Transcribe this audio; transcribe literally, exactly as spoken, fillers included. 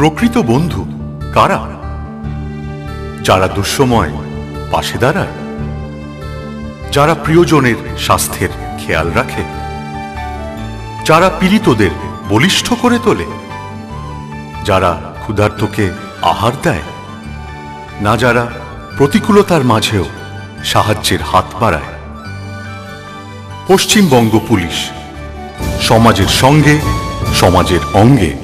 প্রকৃত বন্ধু কারা? যারা দুঃসময় পাশে দাঁড়ায়, যারা প্রিয়জনের স্বাস্থ্যের খেয়াল রাখে, যারা পীড়িতদের বলিষ্ঠ করে তোলে, যারা ক্ষুধার্তকে আহার দেয়, না যারা প্রতিকূলতার মাঝেও সাহায্যের হাত বাড়ায়। পশ্চিমবঙ্গ পুলিশ, সমাজের সঙ্গে, সমাজের অঙ্গে।